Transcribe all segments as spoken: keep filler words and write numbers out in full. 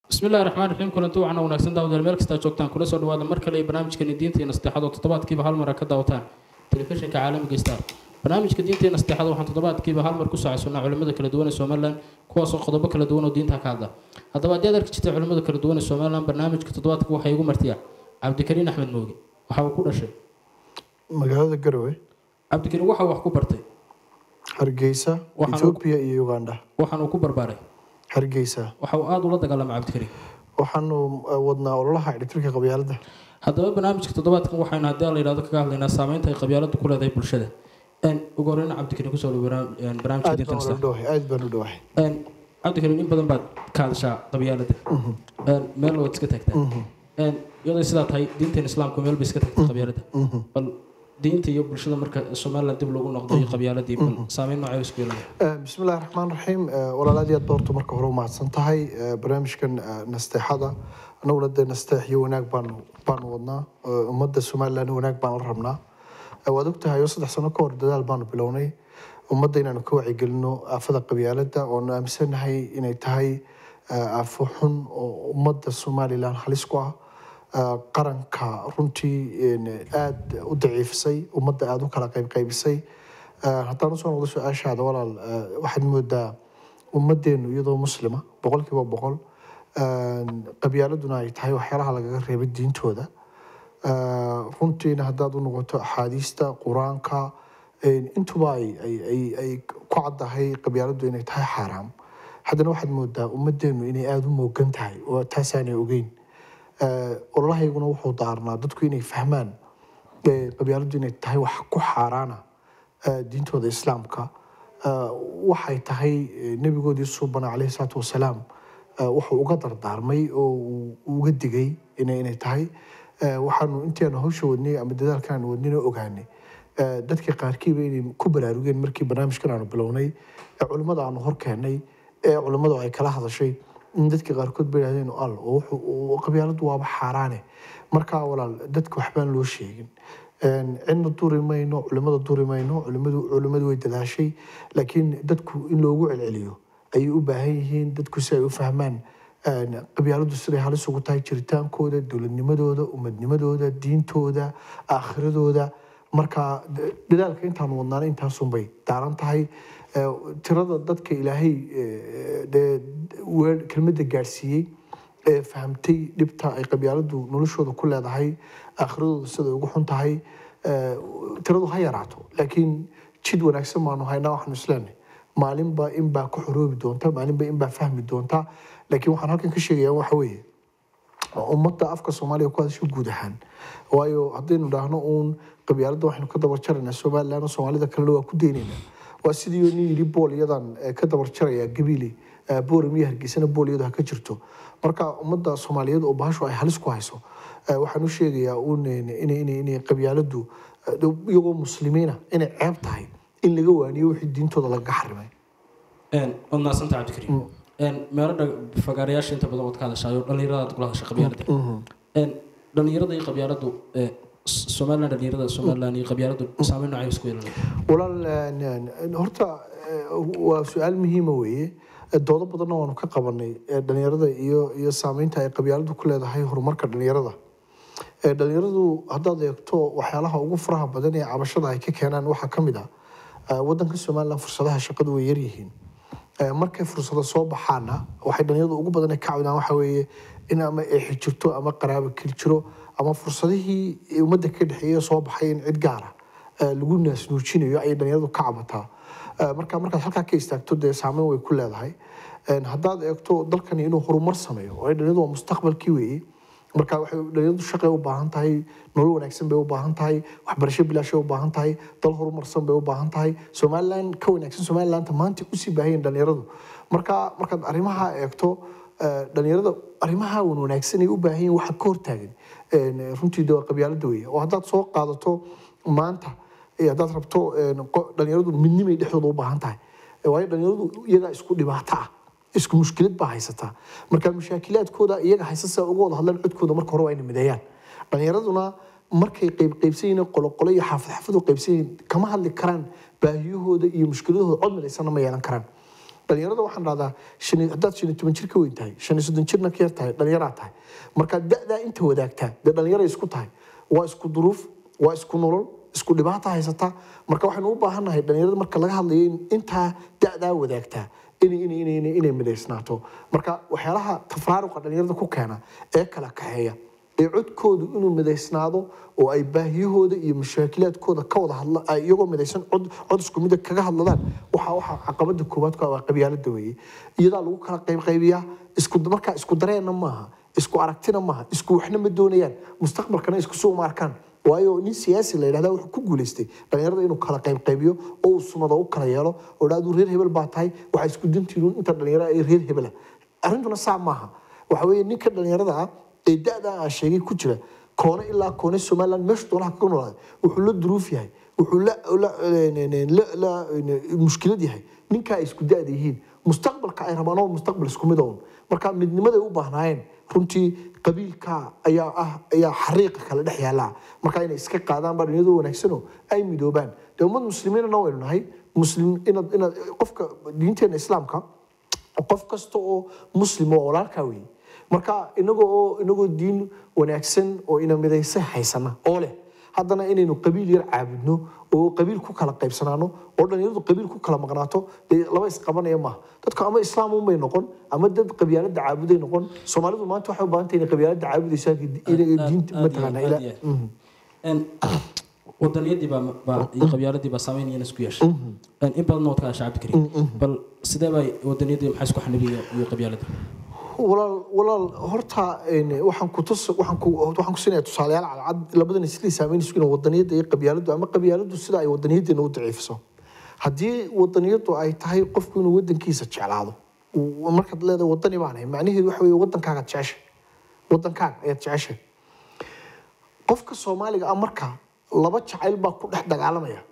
بسم الله الرحمن الرحيم كلنتو waxaan wanaagsan daawada meel kasta joogtaan kula soo dhawaada mar kale barnaamijkeena diinta iyo nasteexada toddobaadkiiba hal mar ka daawataan telefishinka caalamiga Star barnaamijka diinta iyo nasteexada waxaan toddobaadkiiba hal mar ku saacidsannaa culimada kala duwan ee Soomaaliland kuwaas oo qodobo kala duwan oo diinta ka hadla haddaba haddii aad aragtid culimada kala duwan ee Soomaaliland barnaamijka toddobaadka waxa igu martiya Cabdikariin Axmed Mooge waxa uu ku dhashay magaalada Garowe Cabdikariin waxa wax ku bartay Hargeysa Ethiopia iyo Uganda waxaan uu ku barbaaray Hargeysa waxa uu aad ula dagaalamay Cabdikariin waxaanu wadnaa ololaha dhirtirka qabyaalada haddaba barnaamijka toddobaadkan waxayna haddii la yiraahdo kaga hadlaynaa saameynta ay qabyaaladu ku leedahay bulshada een ugu horreyn Cabdikariin ku soo dhawaad barnaamijka diinta aad baan u dhawahay een Cabdikariin in badan baad ka hadashaa qabyaalada een meel wad iska tagtaa een iyadoo sidaa tahay diinta islaamku meel bay iska tagtaa qabyaalada bal diinta iyo bulshada marka Soomaaliland dib loogu noqdo qabyaaladii bal saameyn nooc isku yeelanaya bismillaahir rahmaanir rahiim walaaladi aad doorto marka hore ma hadsan tahay barnaamijkan nasteexada anaguna de nasteex iyo wanaag baan baan wadnaa ummadda Soomaaliland wanaag baan la rabnaa waad ogtahay saddex sano ka hor dadaal baan bilownay ummadda inaanu ka wacyi gelino aafada qabyaalada oo aaminsanahay inay tahay aafo xun oo ummadda Soomaaliland halis ku ah qaranka runtii aad u daciifisay ummadda aad u kala qayb qaybisay haddaan soo noqdo su'aashaada walaal waxaad moodaa ummaddeenu iyadoo muslima boqolkiiba boqol qabyaaladuna ay tahay waxyaalaha lagaga reebay diintooda runtiina haddaad u noqoto axaadiista qur-aanka intuba ay ay ay ku caddahay qabyaaladu inay tahay xaaraam haddana waxaad moodaa ummaddeenu inay aada u moogan tahay oo taasaanay ogeyn ololahayguna wuxuu daarnaa dadku inay fahmaan qabyaaladu inay tahay wax ku xaaraana diintooda islaamka waxay tahay nabigoodii suubana calayhi salaatu wasalaam wuxuu uga dardaarmay oo uga digay inay inay tahay waxaanu intaanu hawsha wadnay ama dadaalkan wadnayna ogaanay dadkii qaarkiiba inay ku baraarugeen markii barnaamijkan aanu bilownay ee culimmada aanu hor keennay ee culimmadu ay kala hadashay in dadka qaarkood bay yiraahdeen al oo qabyaaladu waaba xaaraane marka walaal dadka waxbaan loo sheegin een cidna duuri mayno culimada duuri mayno culimadu culimadu way dadaashay laakiin dadku in loogu celceliyo ay u baahan yihiin dadku si ay u fahmaan een qabyaaladu siday halis ugu tahay jiritaankooda dowladnimadooda ummadnimadooda diintooda aakhiradooda marka dadaalka intaan wadnaan intaas un bay daaran tahay tirada dadka ilaahay kelmadda gaarsiiyey ee fahamtay dhibta ay qabyaaladu noloshooda ku leedahay aakhiradooda siday ugu xun tahay tiradu ha yaraato laakiin jid wanaagsan baanu haynaa waxaanu isleenahay maalinba inbaa ku xoroobi doonta maalinba inbaa fahmi doonta laakiin waxaan halkan ka sheegayaa waxa weeye ummadda afka Soomaaliya ku hadasho guud ahaan waayo haddaynu dhaahno uun qabyaalada waxaynu ka dabar jaraynaa Soomaaliland Soomaalida kale waa ku deenaynaa waa sidii uu yiri booliyadan ka dabar jaraya gabiili booramiya Hargeysana booliyada ka jirto marka ummadda Soomaaliyeed oo baasho ay halis ku hayso waxaan u sheegayaa uun in in in qabyaaladu iyagoo muslimiina inay ceeb tahay in laga waaniyo wixii diintooda laga xarimay een wadna santa Cabdikariin een meelo fagaarayaasha inta badan wad ka hadashayo dhalinyarada kula hadashay qabyaalada een dhalinyarada iyo qabyaaladu Soomaaliland dhalinyarada Soomaaliland iyo qabyaaladu saameyn nooc isku yeelanay walaal horta waa su'aal muhiim ah weeye doodo badan oo aanu ka qabanay dhalinyarada iyo iyo saameynta ay qabyaaladu ku leedahay horumarka dhalinyarada ee dhalinyaradu haddaad eegto waxyaalaha ugu faraha badan ee cabashada ay ka keenaan waxa ka mid ah waddanka Soomaaliland fursadaha shaqadu way yar yihiin markay fursado soo baxaana waxay dhalinyaradu ugu badan ka caawinaan waxa weeye in ama ay xijirto ama qaraabo kirjiro ama fursadihii ummadda ka dhaxeeyay soo baxay in cid gaar ah lagu naasnuujinayo ay dhalinyaradu ka cabataa marka markaad halkaa ka istaagto dee saameyn way ku leedahay haddaad eegto dalkani inuu horumar sameeyo oo dhalinyaradu waa mustaqbalkii weeye marka waxay dhalinyaradu shaqay u baahan tahay nolol wanaagsan bay u baahan tahay waxbarasho bilaash u baahan tahay dal horumarsan bay u baahan tahay Soomaaliland ka wanaagsan Soomaaliland maanta u sii baahan dhalinyaradu marka markaad arrimaha eegto dhalinyarada arrimaha wanaagsan ay u baahan yihiin waxa ka hortaagan runtii dawlad qabyaalada weeye oo haddaad soo qaadato maanta haddaad rabto dhalinyaradu midnimo dhexdooda u baahan tahay waayo dhalinyaradu iyaga isku dhibaato ah isku mushkilad baa haysata marka mushaakilaadkooda iyaga haysasa uga wada hadlaan codkooda marka hore waa inay mideeyaan dhalinyaraduna markay qayb qaybsan yihiin qolo-qolo iyo xaafad xaafad u qaybsan yihiin kama hadli karaan baahiyahooda iyo mushkiladooda cod midaysanna ma yeelan karaan dhalinyarada waxaan dhahdaa haddaad shan iyo toban jir ka weyn tahay shan iyo soddon jirna ka yar tahay dhalinyaraa tahay marka da'daa inta wadaagtaa dee dhalinyara isku tahay waa isku duruuf waa isku nolol isku dhibaato haysata marka waxaynu u baahannahay dhalinyarada marka laga hadlayo intaa da'daa wadaagtaa inay midaysnaato marka waxyaalaha tafraaruqa dhalinyarada ku keena ee kala kaxeeya ee codkoodu inuu midaysnaado oo ay baahiyahooda iyo mashaakilaadkooda ka wada hadla ay iyagoo midaysan cod cod isku mid kaga hadladaan waxa waxa caqabada koowaad ka waa qabyaalada weeye iyadaa lagu kala qayb qaybiyaa isku marka isku dareena maaha isku aragtina maaha isku waxna ma doonayaan mustaqbalkana isku soo markaan waayo nin siyaasi la yiraahdo wuxuu ku guuleystay dhalinyarada inuu kala qayb qaybiyo oo uu sumada u kala yeelo oo dhaadu reer hebel baa tahay waxa isku dintiinu inta dhalinyarada ay reer hebel arintuna sax maaha waxa weeye ninka dhalinyarada ah ee da'da aan sheegay ku jira koona ilaa koona Soomaaliland meesha doolaha ka noolaa wuxuu la duruuf yahay wuxuu la la mushkilad yahay ninka ay isku da'da yihiin mustaqbalka ay rabaan oo mustaqbal isku mid ah marka midnimada ay u baahnaayeen runtii qabiilka ayaa ah ayaa xariiqa kala dhex yaala marka inay iska qaadaan badniyadu wanaagsan oo ay midoobaan dawlad muslimiinna way nahay muslim ina ina qofka diinteena islaamka qof kasta oo muslim oo walaalka weey marka inagoo inagoo diin wanaagsan oo ina midaysan haysana oo leh haddana inaynu qabiil yar caabudno oo qabiil ku kala qaybsanaano oo dhalinyaradu qabiil ku kala maqnaato laba is qabanaya ma dadka ama islaam u may noqon ama dad qabyaalada caabuday noqon Soomaalidu maanta waxay u baahan tahay qabyaalada caabudaysa diinta mataqaana ila en wadaniyadii ba qabyaaladii ba saameynayna isku yeeshay en in badan oo ka shacab karin bal sidee bay wadaniyadii maxay isku xanibiyay iyo qabyaalada walaal walaal horta waxaan ku tus waxaan ku waxaan ku siinayaa tusaalayaal cad labadan isla saameynayso in wadaniyada iyo qabyaaladu ama qabyaaladu sida ay wadaniyadeena u daciifiso haddii wadaniyadu ay tahay qofku inuu wadankiisa jeclaado marka leedahay wadani baan ahay macnaheedu waxa weeye wadankaaga jeceshay wadankaaga ayaad jeceshay qofka Soomaaliga ah marka laba jacayl baa ku dhex dagaalamaya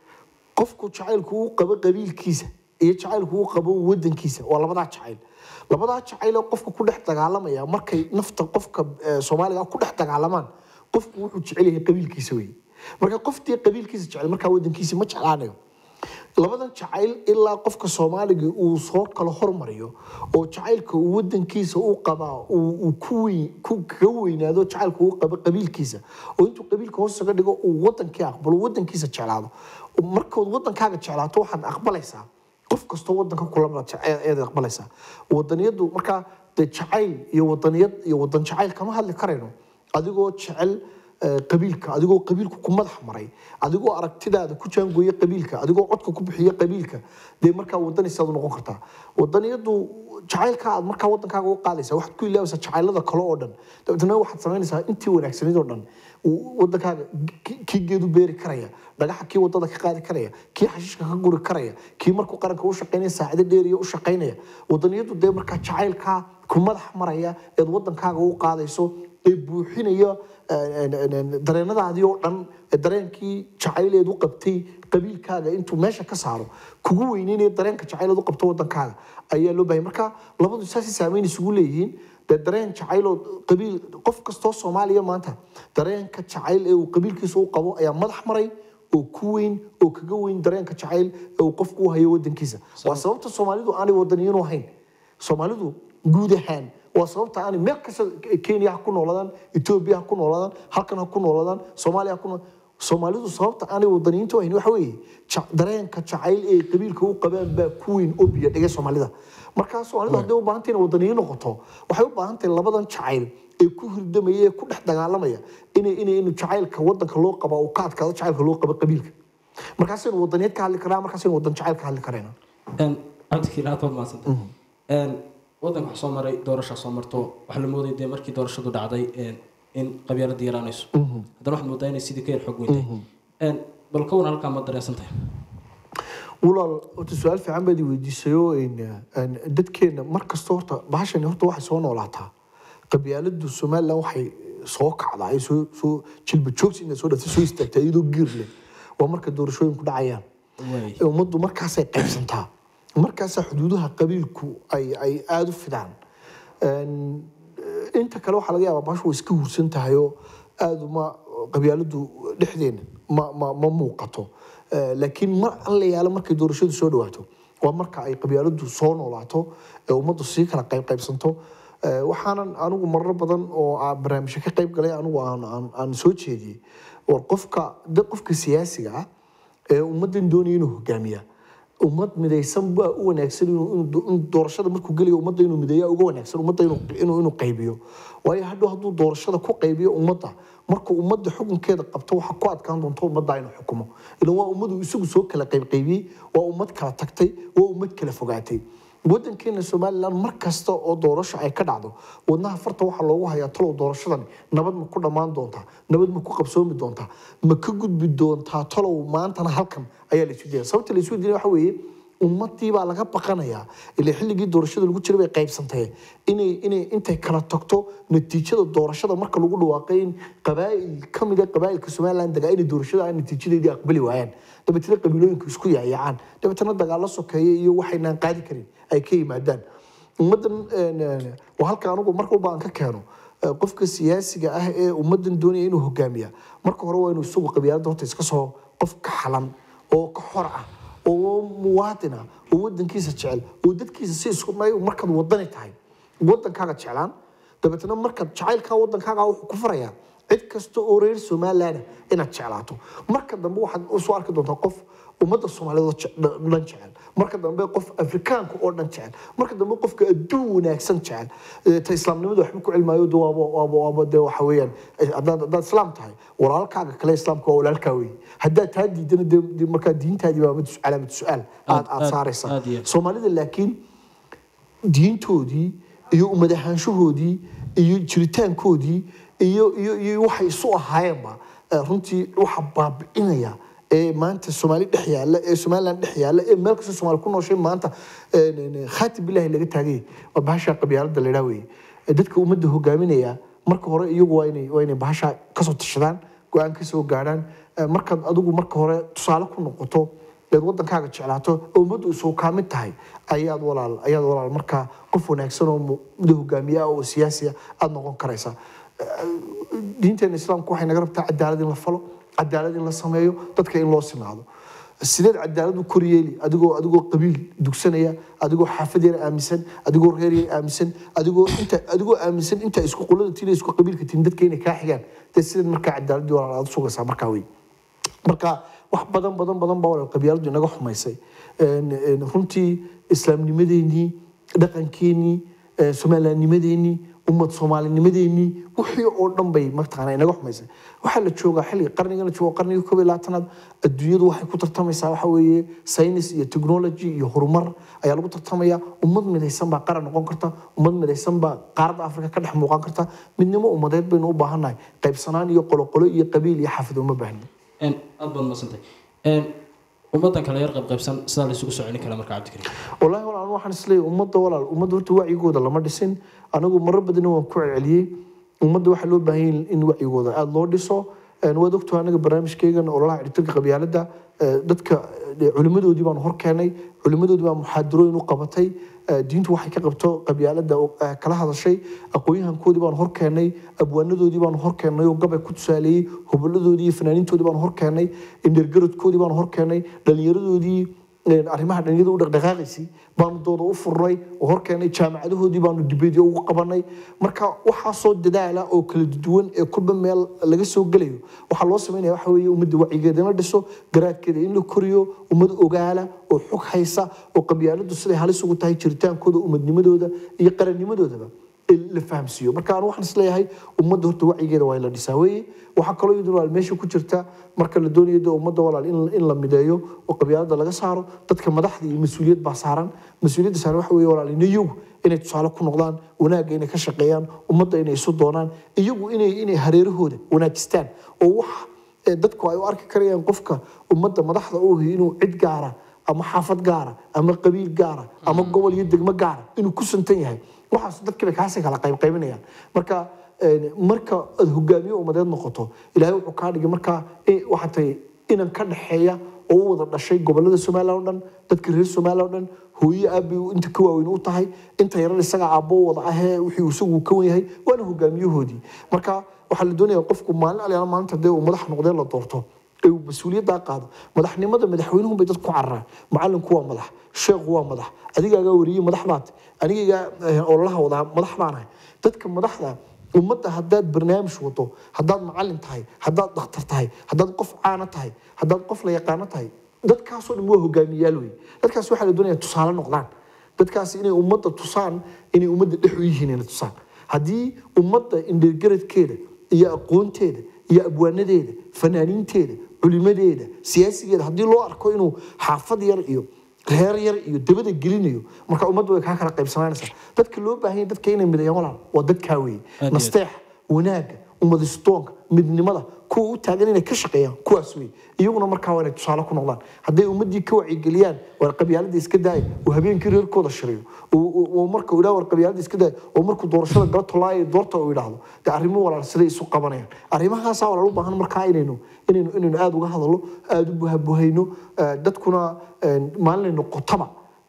qofku jacaylku uu qabo qabiilkiisa iyo jacaylku uu qabo wadankiisa waa labada jacayl labada jacayl qofka ku dhex dagaalamaya markay nafta qofka Soomaaliga ku dhex dagaalamaan qofku wuxuu jecel yahay qabiilkiisa weey marka qoftii qabiilkiisa jecel marka wadankiisa ma jeclaanayo labadan jacayl ilaa qofka Soomaaliga uu soo kala hormariyo oo jacaylka uu wadankiisa uu qaba uu ku weyn ku weynaado jacaylka uu qaba qabiilkiisa oo intuu qabiilka hoos uga dhigo uu wadankii aqbalo wadankiisa jeclaado marka wadankaaga jeclaato waxaad aqbalaysaa qof kasto wadanka kula ee aqbalaysa wadaniyadu marka jacayl iyo wadaniyad iyo wadan jacayl kama hadli karayno adigoo jecel qabiilka adigoo qabiilku ku madax maray adigoo aragtidaada ku jaangooyay qabiilka adigoo codka ku bixiyay qabiilka de marka wadaniisad noqon kartaa wadaniyadu jacaylka aad marka wadankaaga u qaadaysa wax ku ilaawaysa jacaylada kale oo dhan dadna waxaad sameynaysaa intii wanaagsaneed oo dhan wadankaaga ki geedu beeri karaya dhagaxa ki wadada ka qaadi karaya ki xashiishka ka guri karaya ki markuu qaranka u shaqeynaya saacado dheer iyo u shaqeynaya wadaniyadu de marka jacaylka ku madax maraya ee wadankaaga u qaadayso ee buuxinaya dareenadaadii oo dhan dareenkii jacayleed u qabtay qabiilkaaga intuu meesha ka saaro kugu weyneynaya dareenka jacayleed u qabto wadankaaga ayaa loo baahay marka labadu saasi saameyn isugu leeyihiin dareen jacaylo qabiil qof kasto Soomaaliya maanta dareenka jacayl ee uu qabiilkiisa u qabo ayaa madax maray oo ku weyn oo kaga weyn dareenka jacayl ee uu qofku u hayo wadankiisa waa sababta Soomaalidu aanay wadaniyiin u ahayn Soomaalidu guud ahaan waa sababta aanay meel kasta Kenya ku noolaadaan Ethiopia ku noolaadaan halkan ku noolaadaan Soomaaliya ku Soomaalidu sababta aanay wadaniyiintu ahayn waxa weeye dareenka jacayl ee qabiilka u qabaan baa ku weyn oo biyo dhigay Soomaalida marka Soomaalidu hadii u baahan tahay wadaniyiin noqoto waxay u baahan tahay labadan jacayl ee ku hirdamaya ku dhex dagaalamaya inay inay inuu jacaylka wadanka loo qabo oo ka adkaado jacaylka loo qabo qabiilka markaas in wadaniyad ka hadli karaa markaas in wadan jacayl ka hadli kareena een abdikii la tood maasanta een wadanka soo maray doorasho soo marto wax la mooday de markii doorashadu dhacday een in qabyaalada yaraanayso haddana wax moodaa inay sidii ka yar xog weynay een bal ka wan halka ma dareensantahay walaal oo su'aal fiican baad weydiisayo in dadkeena markasta horta bahashan horta waxay soo noolaataa qabyaaladu Soomaaliland waxay soo kacdaa ay soo soo jilba joogsi in soo dhashay soo istaagtay iyadoo giirle waa marka doorashooyinku dhacayaan ummaddu markaas ay qaybsantaa markaas xuduudaha qabiilku ay ay aad u fidaan inta kale waxa laga yaabaa baashu iska hursan tahay oo aad uma qabyaaladu dhexdeena ma ma ma muuqato laakiin mar alla yaala markay doorashadu soo dhawaato waa marka ay qabyaaladu soo noolaato ee ummaddu sii kala qayb qaybsanto waxaanan anigu marar badan oo barnaamijyo ka qayb galay anigu aan aan soo jeediyey war qofka qofka siyaasiga ah ee ummaddan doonaya inuu hogaamiya ummad midaysan baa u wanaagsan inuu doorashada markuu geliyo ummadda inuu mideeya uga wanaagsan ummadda inuu inuu qaybiyo waayo hadhow hadduu doorashada ku qaybiyo ummadda markuu ummadda xukunkeeda qabto waxa ku adkaan doonto ummadda inuu xukumo ilan waa ummadu isagu soo kala qaybqaybiyey waa ummad kala tagtay waa ummad kala fogaatay waddankeena Somaliland mar kasta oo doorasho ay ka dhacdo wadnaha farta waxa loogu hayaa talo doorashadan nabad ma ku dhamaan doontaa nabad ma ku qabsoomi doontaa ma ka gudbi doontaa talo maantana halkan ayaa la isweydiiyay sababta la isweydiiyay waxa weeye ummadii baa laga baqanayaa ilaa xilligii doorashada lagu jiray bay qaybsantay inay inay intay kala tagto natiijada doorashada marka lagu dhawaaqay in qabaa'il kamid ah qabaa'ilka Somaliland daga inay doorashada ay natiijadeedii aqbali waayaan dabeetana qabiilooyinku isku yaayaan dabeetana dagaal la sokeeyay iyo waxayna qaadi karin ay ka yimaadaan ummadan waa halka anigu marka baan ka keeno qofka siyaasiga ah ee ummadan doonaya inuu hogaamiya marka hore waa inuu isagu qabyaalada horta iska soo qof ka xalan oo ka xor ah oo muwaadina oo wadankiisa jecel oo dadkiisa si isku may marka wadani tahay wadankaaga jeclaan dabeetana marka jacaylka wadankaaga wuxuu ku farayaa cid kasta oo reer Somaliland inaad jeclaato marka dambe waxaad u soo arki doontaa qof ummadda Soomaaliyeed dhan jecel marka dambe qof Afrikaanka oo dhan jecel marka dambe qofka adduun wanaagsan jecel ta islaamnimadu waxba ku cilmaayo dawaabo waabo waabo de waxa weeyaan haddaad haddaad islaam tahay walaalkaaga kale islaamka waa walaalkaa weey haddaad taa diidana de markaa diintaadii baa calaamad su'aal aad aad saaraysa Soomaalida laakiin diintoodii iyo ummad ahaanshahoodii iyo jiritaankoodii iyo iyo iyo waxay isu ahaayeenba runtii waxa baabi'inaya ee maanta Soomaali dhex yaala ee Somaliland dhex yaala ee meel kasta Soomaali ku nooshay maanta khaatib billahi laga taagay waa bahasha qabyaalada la yiraahdo dadka ummadda hogaaminaya marka hore iyagu waa inay waa inay bahasha ka soo tashadaan go'aan ka soo gaaraan marka adigu marka hore tusaale ku noqoto dad wadankaaga jeclaato ummaddu soo kaamid tahay ayaad walaal ayaad walaal marka qof wanaagsan oo mid hogaamiya oo siyaasi ah aad noqon karaysa diinta islaamku waxay naga rabtaa cadaalad in la falo cadaalad in la sameeyo dadka in loo sinaado sideed cadaalad u koryeeli adigoo adigoo qabiil dugsanaya adigoo xaafadeena aaminsan adigoo reeriye aaminsan adigoo inta adigoo aaminsan inta isku qolada tiin isku qabiilka tiin dadka inay ka xigaan dad sidoo marka cadaalad walaal aad sugaysaa marka way marka wax badan badan badan baa walaal qabyaaladu inaga xumaysay een runtii islaamnimadeeni dhaqankeeni Somalilandnimadeeni ummad Soomaalinimadeeni wixii oo dhan bay martaana inaga xumaysay waxa la joogaa xilli qarniga la joogo qarniga koob iyo labaatanaad adduunyadu waxay ku tartamaysaa waxa weeye science iyo technology iyo horumar ayaa lagu tartamaya ummad midaysan baa qaran noqon karta ummad midaysan baa qaaradda Afrika ka dhex muuqan karta midnimo ummadeed baynu u baahanahay qaybsanaan iyo qolo-qolo iyo qabiil iyo xaafid uma baahna een aad baad masantay een ummadan kala yar qayb qaybsan sida la isugu soconi kala marka Cabdi Kariim wallahi walaal waxaan isleeyahay ummadda walaal ummadda horta wacigooda lama dhisin anigu marar badan waan ku celceliyay ummadda waxa loo baahan yahay in wacigooda aad loo dhiso een wada ogto anaga barnaamijkeegan oo la xiriirka qabyaalada dadka culimadoodii baan hor keenay culimadoodii baa muxaadarooyin u qabatay diintu waxay ka qabto qabyaalada kala hadashay aqoonyahankoodii baan hor keenay abwaanadoodii baan hor keenay oo gabay ku tusaaleeyay hubaladoodii iyo fanaaniintoodii baan hor keenay indhergaradkoodii baan hor keenay dhalinyaradoodii arrimaha dhalinyarada u dhaqdhaqaaqaysi baan dooda u furnay oo hor keenay jaamacadahoodii baanu dibeediyo ugu qabanay marka waxa soo dadaala oo kala duwan ee kulba meel laga soo galayo waxa loo sameeyaa waxa weeye ummadda wacigeeda la dhiso garaadkeeda in la koriyo ummad ogaala oo xog haysa oo qabyaaladu siday halis ugu tahay jiritaankooda ummadnimadooda iyo qarannimadoodaba la fahamsiyo marka aan waxaan isleeyahay ummadda horta wacigeeda waa la dhisaa weeye waxa kale oo idin meesha ku jirta marka la doonayo ummadda walaal in in la mideeyo oo qabyaalada laga saaro dadka madaxda iyo mas'uuliyad baa saaran mas'uuliyadda saaran waxa weeye walaal inayu inay tusaale ku noqdaan wanaagga inay ka shaqeeyaan ummadda inay isu doonaan iyagu inay inay hareerahooda wanaajistaan oo wax dadku ay u arki karayaan qofka ummadda madaxda uu yahay inuu cid gaara ama xaafad gaara ama qabiil gaara ama gobol iyo degmo gaara inuu ku santan yahay waxaas dadka kaasi kala qayb qaybinayaan marka marka aad hogaamiye ummadeed noqoto ilaahay wuxuu ka dhigay marka waxa tay inan ka dhaxeeya oo wada dhashay gobolada Soomaaliland oo dhan dadka reer Soomaaliland oo dhan hooyo abi inta ka waaweyn u tahay inta yaran isaga aabbo wada ah wixii uu sugu ka weeyahay waana hogaamiyahoodii marka waxa la doonayaa qofku maalin aliyaal maanta dee uu madax noqdeen la doorto ee mas'uuliyadda qaado madaxnimada madaxweynuhu bay dadku cararaan macallinku waa madax sheekhu waa madax adigaaga wariyay madax baad aniga oo la wada madax baanahay dadka madaxda ummadda haddaad barnaamij wado haddaad macallin tahay haddaad dhakhtar tahay haddaad qof caana tahay haddaad qof la yaqaano tahay dadkaasoo dhan waa hogaamiyaal wey dadkaas waxaa la doonayaa tusaale noqdaan dadkaas inay ummadda tusaan inay ummadda dhex u yihiin inay tusaan haddii ummadda indhergaradkeeda iyo aqoonteeda iyo abwaanadeeda fanaaniinteeda culimadeeda siyaasigeeda haddii loo arko inuu xaafad yar iyo reer yar iyo dabada gelinayo marka ummaddu way kaa kala qaybsanaanaysaa dadka loo baahan yahay dadka inay mideeyaan walaal waa dadkaa weeye nasteex wanaaga ummadistoonka midnimada kuwa u taagan inay ka shaqeeyaan kuwaas wey iyaguna markaa waa inay tusaale ku noqdaan hadday ummaddii ka wacyigeliyaan war qabyaaladda iska daaya oo habeenkii reerkooda shirayo oo marka uu idhaha war qabyaaladda iska daaya oo markuu doorashada gala tolaayo doorta uu idhaahdo dee arrimo walaal siday isu qabanayaan arrimahaasaa walaal u baahan markaa inaynu inaynu inaynu aada uga hadallo aada u buhabuhayno dadkuna maalinay noqotaba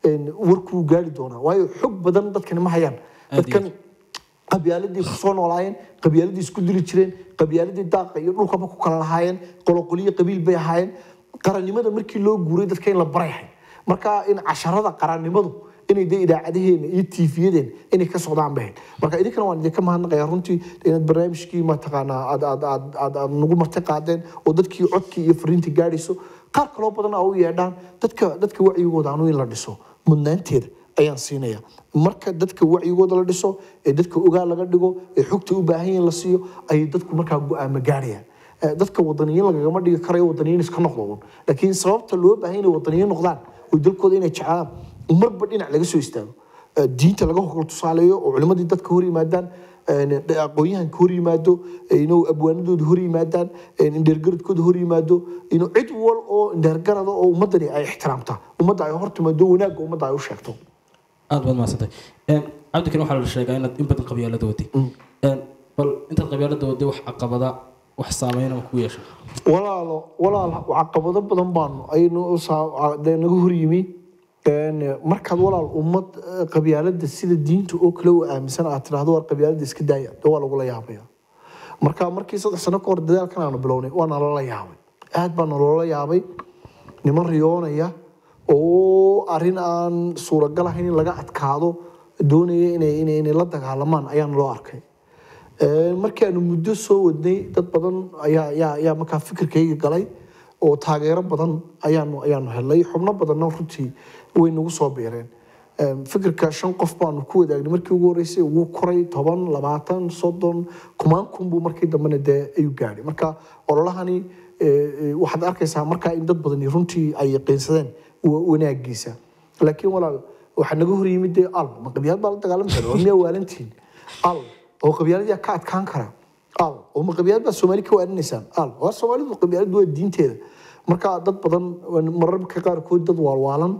warkuu gaari doonaa waayo xog badan dadkani ma hayaan dadkan qabyaaladii ku soo noolaayeen qabyaaladii isku dili jireen qabyaaladii daaqa iyo dhulkaba ku kala lahaayeen qoloqoliyo qabiil bay ahaayeen qarannimada markii loo guuray dadka in la barayhay marka in casharada qarannimadu inay dee idaacadaheena iyo tiifiyadeen inay ka socdaan bahayd marka idinkana waan idinka mahadnaqayaa runtii inaad barnaamijkii mataqaanaa aad aad aad aad aad nagu marti qaadeen oo dadkii codkii iyo fariintii gaadhayso qaar kaloo badan oo u yeedhaan dadka dadka wacyigooda anu in la dhiso mudnaanteeda ayaan siinaya marka dadka wacyigooda la dhiso ee dadka ogaa laga dhigo ee xogta u baahan yihiin la siiyo ayay dadku markaa go'aama gaarayaan dadka wadaniyiin lagagama dhigi karayo wadaniyiin iska noqdo laakiin sababta loo baahan yahay wadaniyiin noqdaan oo dalkooda inay jeclaan marba dhinac laga soo istaago diinta laga hor tusaaleeyo oo culimadii dadka hor yimaadaan aqoonyahanka hor yimaado inuu abwaanadooda hor yimaadaan indheergaradkooda hor yimaado inuu cid wal oo indheergarada oo ummadani ay ixtiraamta ummadda ay hor timaado wanaagga ummadda ay u sheegto aad baad mahadsantay cabdikariim waxaa la sheegaa inaad in badan qabyaalada waday bal intaad qabyaalada waday wax caqabada wax saameyn ama ku yeesha walaalo walaal caqabado badan baan aynu naga hor yimi markaad walaal ummad qabyaalada sida diinta oo kale u aaminsan aad tiraahdo war qabyaalada iska daaya waa lagula yaabaya marka markii saddex sano ka hor dadaalkan aanu bilownay waa nalala yaabay aad baa naloola yaabay niman riyoonaya oo arrin aan suuragal ahayn in laga adkaado doonaya inay inay inay la dagaalamaan ayaan loo arkay markii aanu muddo soo wadnay dad badan ayaa ayaa ayaa markaa fikirkayga galay oo taageero badan ayaanu ayaanu helay xubno badanna runtii way nagu soo beereen fikirka shan qof baanu ku wadaagnay markii ugu horeysay ugu koray toban labaatan soddon kumaan kun buu markii dambena dee ayuu gaadhay marka ololahani waxaad arkaysaa markaa in dad badani runtii ay yaqiinsadeen wanaagiisa laakiin walaal waxaa naga hor yimid dee al ma qabyaalad baa la dagaalami kara oo miyaa waalantiin al oo qabyaalad ka adkaan kara al oo ma qabyaalad baa soomaali ka waaninaysaan al waa soomaalidu qabyaalad waa diinteeda marka dad badan mararka qaarkood dad waalwaalan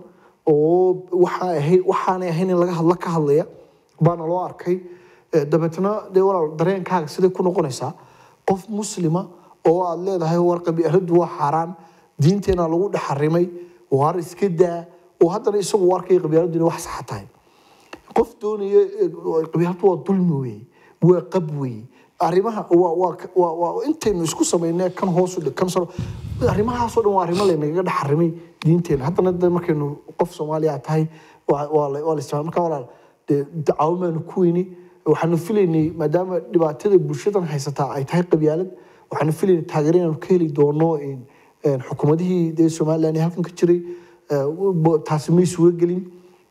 oo waxaa ahayd waxaanay ahayn in laga hadla ka hadlaya baana loo arkay dabeetna dee walaal dareenkaaga siday ku noqonaysaa qof muslima oo aad leedahay war qabyaaladu waa xaaraan diinteena lagu dhex xarimay waar iska daa oo haddana isagu u arkay qabyaaladu inay wax sax tahay qof doonaya qabyaaladu waa dulmi wey waa qab wey arrimaha waa waa waa intaynu isku samaynay kan hoos u dhig kan soo arrimahaasoo dhan waa arrimo laynaga dhex xarimay diinteena haddana markaynu qof Soomaaliya tahay waa waa la isticmaal marka walaal dacawamaanu ku weyni waxaanu filaynay maadaama dhibaatada bulshadan haysataa ay tahay qabyaalad waxaanu filaynay taageero inaanu ka heli doono xukuumadihii dee Soomaaliland halkan ka jiray taasi may suura gelin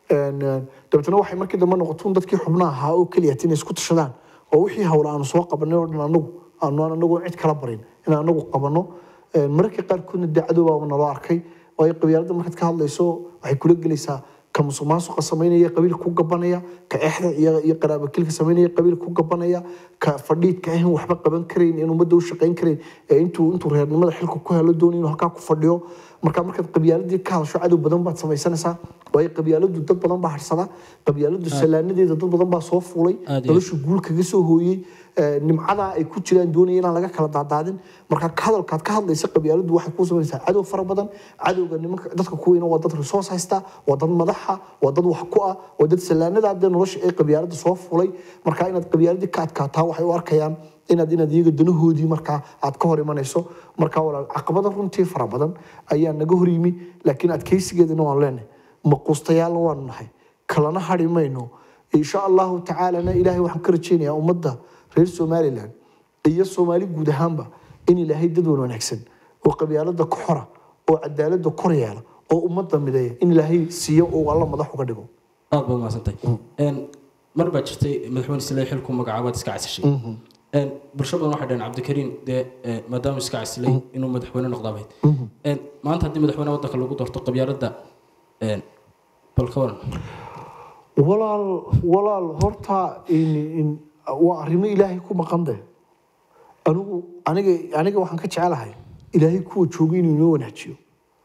dabeetana waxay markii dambe noqotoon dadkii xubnaha ahaa oo keliya inay isku tashadaan oo wixii hawla aanu soo qabanay oo dhan anagu aanu anagu cid kala barin in anagu qabano markii qaarkoodna dacado baa naloo arkay oo ay qabyaalada markaad ka hadlayso waxay kula gelaysaa ka musuqmaasuqa sameynaya qabiil ku gabanaya ka exda iyo iyo qaraabakilka sameynaya qabiil ku gabanaya ka fadhiidka ah waxba qaban kareyn in ummadda u shaqeyn kareyn intuu intuu reernimada xilku ku helo doonay inuu halka ku fadhiyo marka markaad qabyaaladii ka hadasho cadow badan baad samaysanaysaa way qabyaaladu dad badan baa harsada qabyaaladu salaanadeeda dad badan baa soo fuulay nolosha guul kaga soo hooyay nimcada ay ku jiraan doonay inaan laga kala daadaadin marka ka hadalkaad ka hadlaysa qabyaaladu waxay ku sameynaysaa cadow fara badan cadowga nimanka dadka kuwiina waa dad resource haysta waa dad madaxa waa dad wax ku ah waa dad salaanada nolosha ay qabyaalada soo fuulay marka inaad qabyaaladii ka adkaataa waxay u arkayaan inaad inaad iyaga danahoodii markaa aad ka hor imanayso markaa walaal caqabada runtii fara badan ayaa naga hor yimi laakiin adkeysigeedana waan leenahay maquustayaalna waanu nahay kalana hari mayno insha allahu tacaalana ilaahay waxaan ka rajeynayaa ummadda reer somaliland iyo soomaali guud ahaanba in ilaahay dad wanaagsan oo qabyaalada ku xora oo cadaalada kor yeela oo ummadda mideeya in ilaahay siiyo oo alla madax uga dhigo aad baad maasantay een mar baa jirtay madaxweyne Saleh xilku magacaabaad iska casishay een bulshada waxay dhayn Cabdikariin de maadaama iska casilay inuu madaxweyne noqdo bayd een maanta hadii madaxweyne waddanka lagu doorto qabyaalada een balkawan walaal walaal horta in in waa arrimo ilaahay ku maqanday anigu aniga aniga waxaan ka jecelahay ilaahay kuwa joogay inuu inoo wanaajiyo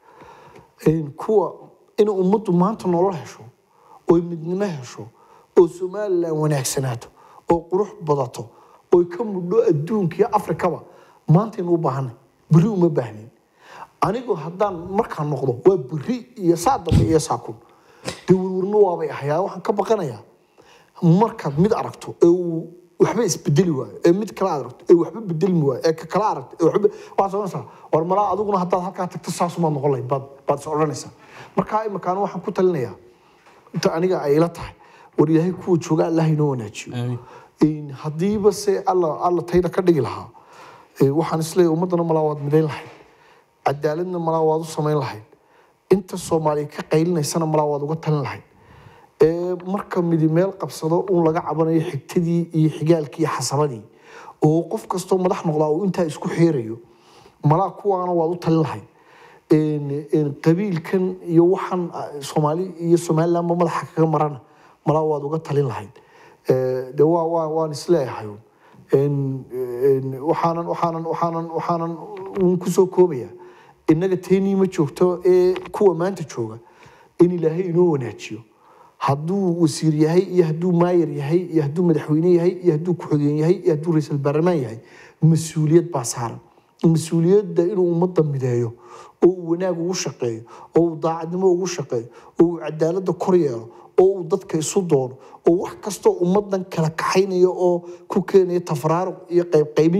in kuwa in ummaddu maanta nolol hesho oo midnimo hesho oo Soomaaliland wanaagsanaato oo qurux badato oo ka muddo adduunka iyo Afrikaba maanta inuu baahan bari uma baahnin anigu haddaan markaan noqdo waa bari iyo saadaba iyo saakun dawladna waa bay ahayaa waxaan ka baqanayaa markaad mid aragto ee waxba isbedeli waayo ee mid kala aragto ee waxba bedelmi waayo ee kala aragto ee waxba waa soo saar war mala adiguna hadda halka tagto saas ma noqon lahayd bad bad soo oranaysa marka ay makaan waxaan ku talinayaa inta aniga ay la tahay war ilaahay ku jooga Allah inoo wanaajiyo in hadiiba se Allah Allah tayda ka dhigi lahaa waxaan isleeyahay ummadana malaawad midayn lahayd cadaaladna malaawad u sameyn lahayd inta Soomaaliya ka qaylinaysan malaawad uga talin lahayd ee marka midi meel qabsado uu laga cabanayo xigtadii iyo xigaalkii iyo xasabadii oo qof kasto madax noqdaa oo inta isku xeerayo malaa kuwaana waa u talin lahayd in in qabiilkan iyo waxan Soomaali iyo Soomaaliland madaxa kaga marana malaa waa uga talin lahayd ee de waa waa waan isleeyahay in waxaanan waxaanan waxaanan waxaanan ku soo koobaya inaga teeni ma joogto ee kuwa maanta jooga in ilaahay inoo wanaajiyo hadduu wasiir yahay iyo hadduu maayir yahay iyo hadduu madaxweyne yahay iyo hadduu ku-xigeen yahay iyo hadduu ra'iisul baarlamaan yahay mas'uuliyad baa saaran mas'uuliyadda inuu ummadda mideeyo oo wanaag ugu shaqeeyo oo daacadnimo ugu shaqeeyo oo cadaaladda kor yeelo oo dadka isu doono oo wax kasto ummadan kala kaxaynayo oo ku keenaya tafraaruq iyo qayb qaybin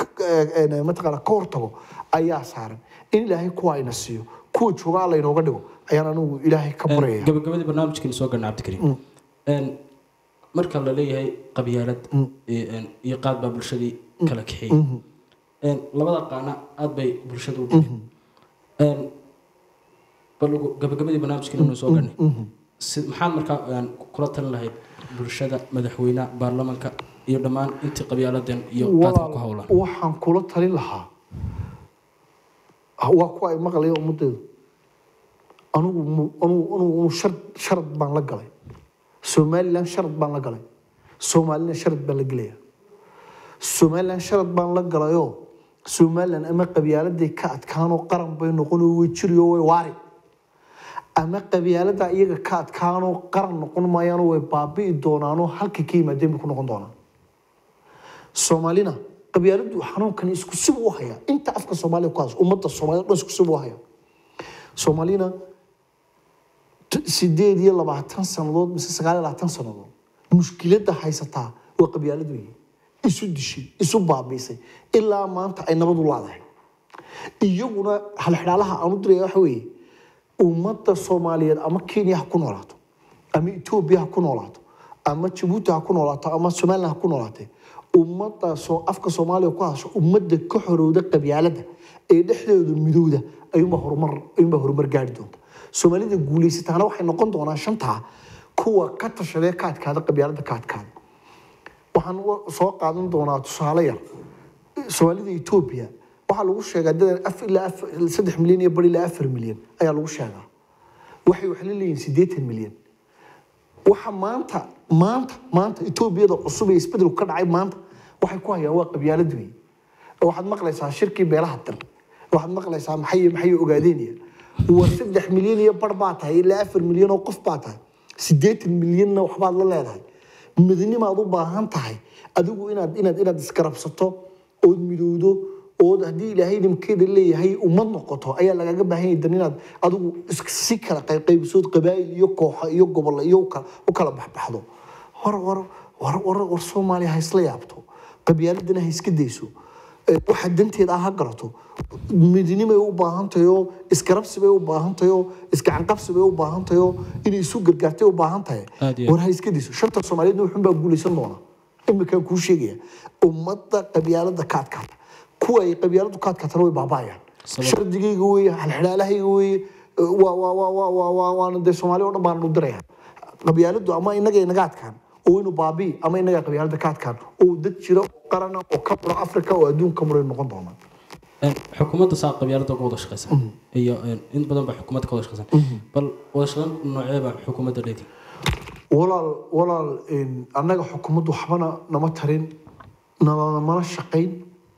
ee mataqaana ka hortago ayaa saaran in ilaahay ku ayna siiyo kuwa jooga alla inooga dhigo ayaan anigu ilaahay ka baraya gabagabadii barnaamijkan soo galnay Cabdikariin een marka la leeyahay qabyaalad iyo qaad baa bulshadii kala kaxeeyay een labada qaana aad bay bulshadu u dhigeen een bal gabagabadii barnaamijkan inuu soo galnay maxaan markaa kula talin lahayd bulshada madaxweynaha baarlamaanka iyo dhammaan intii qabyaaladan iyo qaadka ku hawlan waxaan kula talin lahaa waa kuwa ay maqlayaan ummadeedu anigu anigu anigu shard shard baan la galay Soomaaliland shard baan la galay Soomaaliland shard baan la galay Soomaaliland shard baan la galayo Soomaaliland ama qabyaaladii ka adkaano qaran bay noqon way jiriyo way waari ama qabyaalada iyaga ka adkaano qaran noqon maayaan way baabi'i doonaano halka ka yimaadeen ku noqon doonaan Soomaalina qabyaaladu xanuunkan isku sib u haya inta afka Soomaaliya ku haas ummadda Soomaaliya isku sib u haya Soomaalina sideed iyo labaatan sanadood mise sagaal iyo labaatan sanadood mushkiladda haysataa waa qabyaaladu isu dishay isu baabiisay ilaa maanta ay nabad u laadahay iyaguna hal xiraalaha aanu diray waxa weeye ummadda Soomaaliyeed ama Kenya ha ku noolaato ama Ethiopia ha ku noolaato ama Djibouti ha ku noolaato ama Soomaaliland ha ku noolaato ummadda soo afka Soomaaliya ku haasho ummadda ka xorowda qabyaalada ee dhexdeedu midowda ayuma horumar ayuma horumar gaari doonta Soomaalida guuleysataana waxay noqon doonaan shanta kuwa ka tashaday ka adkaada qabyaalada ka adkaada waxaan soo qaadan doonaa tusaale yar Soomaalida Ethiopia waxa lagu sheegaa dad af ilaa saddex milyan iyo bar ilaa afar milyan ayaa lagu sheegaa waxay wax leeyihiin siddeetan milyan waxa maanta maanta maanta Ethiopia cusub ee isbedel ka dhacay maanta waxay ku hayaan waa qabyaalad weey waxaad maqlaysaa shirkii beelaha dir waxaad maqlaysaa maxay maxay ogaadeenaya waa saddex milyan iyo bar baa tahay ilaa afar milyan oo qof baa tahay siddeetan milyanna waxbaad la leedahay midnimaad u baahan tahay adigu inaad inaad inaad iskarabsato oo midowdo oo hadii ilaahay nimkeeda leeyahay ummad noqoto ayaa lagaga baahan yahay inaad adigu si kala qayb qaybsood qabaayil iyo kooxo iyo gobol iyo u kala baxbaxdo war war war war Soomaaliya ha isla yaabto qabyaaladana ha iska dayso waxa danteeda ah ha garato midnimay u baahan tahay oo iskarabsi bay u baahan tahay oo isgacanqabsi bay u baahan tahay oo inay isu gargaartay u baahan tahay war ha iska dayso shanta Soomaaliyeed wuxuu baa guulaysan doona imika ku sheegaya ummadda qabyaalada kaadkaata kuwa ay qabyaaladu kaadkaata way baabaayaan shardigayga weeye halxilaalahayga weeye waa waa waa waa waa waa waa de Soomaaliya oo dhan baan u diraya qabyaaladu ama inaga inaga adkaan oo inuu baabi ama inaga qabyaalada kaadkaan oo dad jira qaran oo ka baro Afrika oo adduunka maray noqon doona xukuumadda saa qabyaalada uga wada shaqeysan iyo in badan ba xukuumadda ka wada shaqeysan bal wada shaqeyn nooceeba xukuumadda leedahay walaal walaal in annaga xukuumaddu waxbana nama tarin nama mana shaqeyn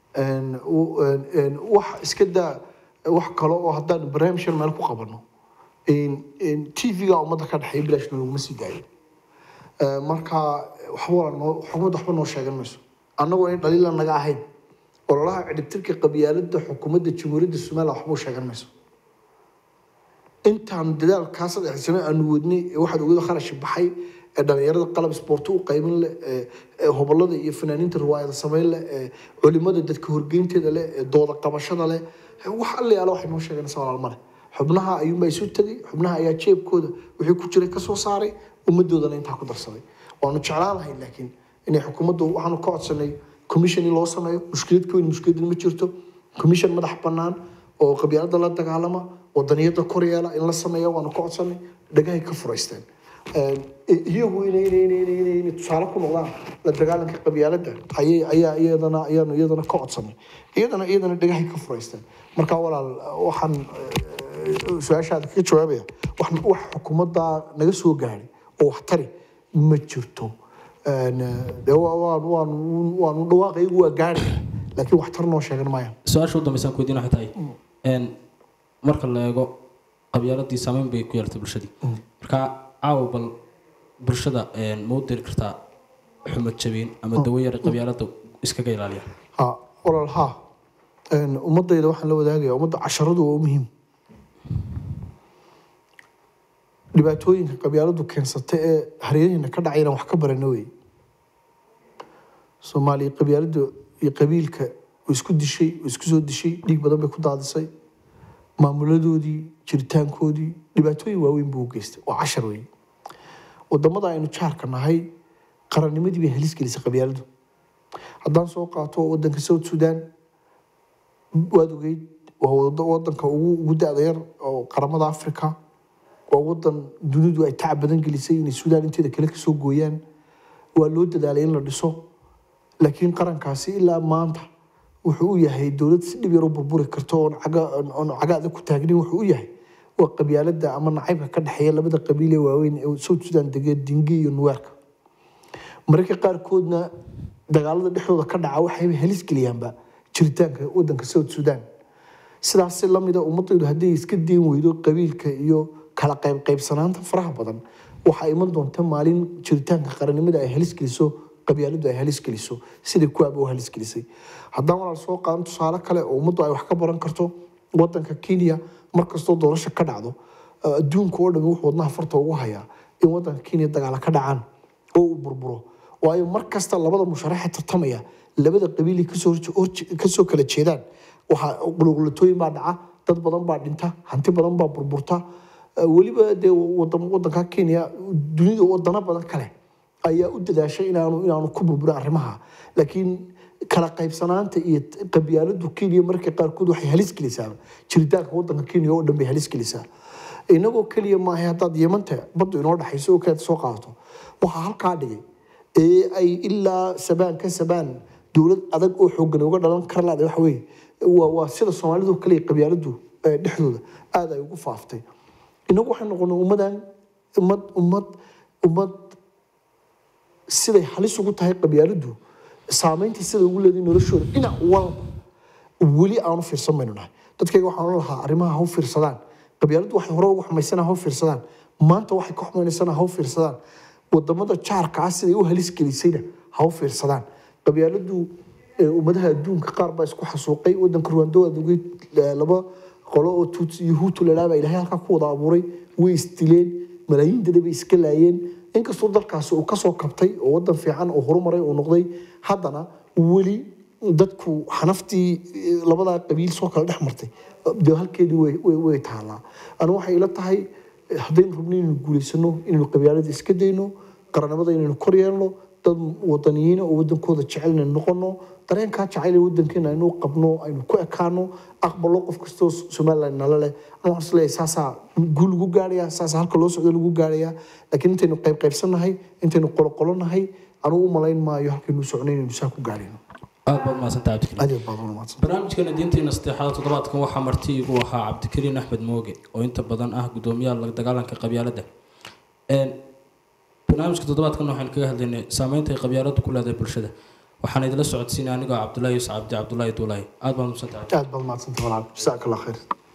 in wax iska daa wax kale oo haddaan barnaamijkan meel ku qabano in in T V-ga ummadda ka dhaxay bilaash laguma sii daayo marka waxba noo xukuumadda waxba noo sheegan mayso annagoo in dhaliil naga ahayn ololaha cidibtirka qabyaalada xukuumadda Jamhuuriyadda Soomaaliya waxba sheegan mayso intaan dadaal ka saddex sano aan wadnay waxaad ugu kharash baxay dhalinyarada qalab sport u qayban leh hobolada iyo fanaaniinta riwaayada sameyn leh culimada dadka horgeynteeda leh dooda qabashada leh wax alle yaalo waxay noo sheegeen sawal male xubnaha ayuu ma isu tagay xubnaha ayaa jeebkooda wixii ku jiray ka soo saaray ummadoodana inta ku darsaday waanu jeclaanahay laakiin inay xukuumaddu waxaanu ka codsanay commission loo sameeyo mushkiladku in mushkilad ma jirto commission madax banaan oo qabyaalada la dagaalama wadaniyada Koreela in la sameeyo waanu ka codsanay dhagahay ka furaysteen iyagu inay inay inay inay tusaale ku noqdaan la dagaalanka qabyaalada ayay ayaa iyadana ayaan iyadana ka codsanay iyadana iyadana dhagahay ka furaysteen marka walaal waxaan su'aashaada ka jawaabaya wax wax xukuumadda naga soo gaaray oo wax tari ma jirto waan waan waan dhawaaqaygu waa gaari laakiin wax tar noo sheegan maayaan su'aasha u dambaysan ku weydiin waxay tahay een marka la eego qabyaaladii saameyn bay ku yeelatay bulshadii marka caaw bal bulshada een ma u diri kartaa xumad jabin ama dawayar qabyaalada iskaga ilaaliya ha walaal ha een ummadayda waxaan la wadaagayaa ummadda casharadu waa muhiim dhibaatooyinka qabyaaladu keensatay ee hareerina ka dhacayna wax ka barana way Soomaaliya qabyaaladu iyo qabiilka isku dishay isku soo dishay dhig badan bay ku daadisay maamuladoodii jiritaankoodii dhibaatooyin waaweyn buu geystay waa cashar weyn wadamada aynu jaarka nahay qarannimadii bay halis gelisay qabyaaladu haddaan soo qaato wadanka South Sudan waad ogeyd waa wadanka ugu ugu da'dayar oo qaramada Afrika waa wadan dunidu ay tacab badan gelisay in Suudaan inteeda kale ka soo gooyaan waa loo dadaalay in la dhiso laakiin qarankaasi ilaa maanta wuxuu u yahay dawlad si dhib yar u burburi karto oo caga oo cagaada ku taagnin wuxuu u yahay waa qabyaalada ama nacaybka ka dhaxeeya labada qabiil ee waaweyn ee South Sudan degan Dingi iyo Nuerka marka qaar koodna dagaalada dhexdooda ka dhaca waxay halis geliyaanba jiritaanka wadanka South Sudan sidaas la mid ah ummaddu haddii iska deen weydo qabiilka iyo kala qayb qaybsanaanta faraha badan waxa iman doonta maalin jiritaanka qarannimada ay halis geliso qabyaaladu ay halis geliso sidii ku abo halis gelisay haddaan walaal soo qaadan tusaale kale oo ummaddu ay wax ka baran karto wadanka Kenya markastoo doorasho ka dhacdo adduunka oo dhan wuxuu wadnaha farta ugu hayaa in wadanka Kenya dagaal ka dhacaan oo uu burburo waayo markasta labada musharaxa tartamaya labada qabiil ka soo ka soo kala jeedaan waxa qulqulatooyin baa dhaca dad badan baa dhinta hanti badan baa burburta waliba de wadan wadanka Kenya dunida wadana badan kale ayaa u dadaashay inaanu inaanu ku burburo arrimaha laakiin kala qaybsanaanta iyo qabyaaladu Kenya markay qaar kood waxay halis gelisaa jiritaanka wadanka Kenya oo dhan bay halis gelisaa inagoo kaliya ma aha dad Yemanta badu inoo dhaxayso oo kaad soo qaato waxa halka dhigay ee ay ilaa sabaan ka sabaan dawlad adag oo xooggan uga dhalan kar laad wax weey waa waa sida Soomaalidu kaliya qabyaaladu dhexdooda aad ay ugu faaftay inagu waxaan noqonay ummadan ummad ummad ummad siday halis ugu tahay qabyaaladu saameynta sida ugu leedahay noloshooda dhinac walba weli aanu fiirsamayno dadkayga waxaan lahaa arrimaha ha u fiirsadaan qabyaaladu waxay hore ugu xumaysanaa ha u fiirsadaan maanta waxay ka xumaynaysanaa ha u fiirsadaan wadamada jaarka ah siday u halis gelisayna ha u fiirsadaan qabyaaladu ummadaha adduunka qaar baa isku xasuuqay wadanka Rwanda aad ugu laba qolo oo Tutsi iyo Hutu la ilaahay halka ku wada abuuray way istileen malaayiin dad bay iska laayeen inkastoo dalkaasi uu kasoo kabtay oo wadan fiican oo horumaray oo noqday haddana weli dadku xanaftii labada qabiil soo kala dhex martay de halkeedii way way way taalaa ana waxay ila tahay haddaynu rabno inaynu guulaysano inaynu qabyaalada iska dayno qarannimada inaynu kor yeelno dad wadaniyiin oo wadankooda jecel inaynu noqono dareenkaa jacayl ee wadankeena aynu qabno aynu ku ekaano aqbalo qof kastoo Somaliland nala leh ana waxaan isleeyahay saasaa guul lagu gaarayaa saasaa halka loo socdo lagu gaarayaa laakiin intaynu qayb qaybsanahay intaynu qoloqolonahay anigu u malayn maayo halkaynu soconaynu saa ku gaarayno aad baad mahadsantahay cabdikariin aad baad mahadsan barnaamijkeena diinteena saddexaad toddobaadkan waxaa marti igu ahaa cabdikariin axmed mooge oo inta badan ah gudoomiyaha la dagaalanka qabyaaladda een barnaamijka toddobaadkan waxaan kaga hadlaynay saameynta ay qabyaaladdu ku leedahay bulshada waxaan idila socodsiinay anigoo cabdullaahi yusuf cabdi cabdullaahi duulaahi aad baad mahadsantahay aad baad mahadsantahay walaal jazakallahu khayr